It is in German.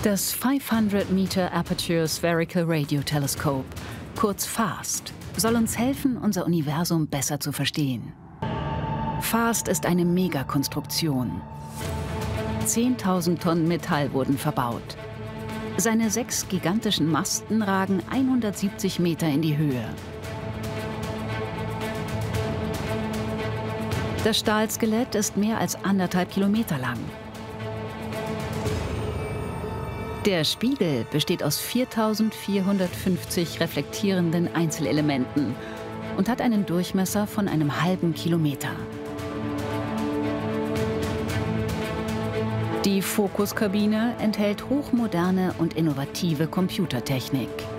Das 500 Meter Aperture Spherical Radio Telescope, kurz FAST, soll uns helfen, unser Universum besser zu verstehen. FAST ist eine Megakonstruktion. 10.000 Tonnen Metall wurden verbaut. Seine 6 gigantischen Masten ragen 170 Meter in die Höhe. Das Stahlskelett ist mehr als 1,5 Kilometer lang. Der Spiegel besteht aus 4.450 reflektierenden Einzelelementen und hat einen Durchmesser von einem halben Kilometer. Die Fokuskabine enthält hochmoderne und innovative Computertechnik.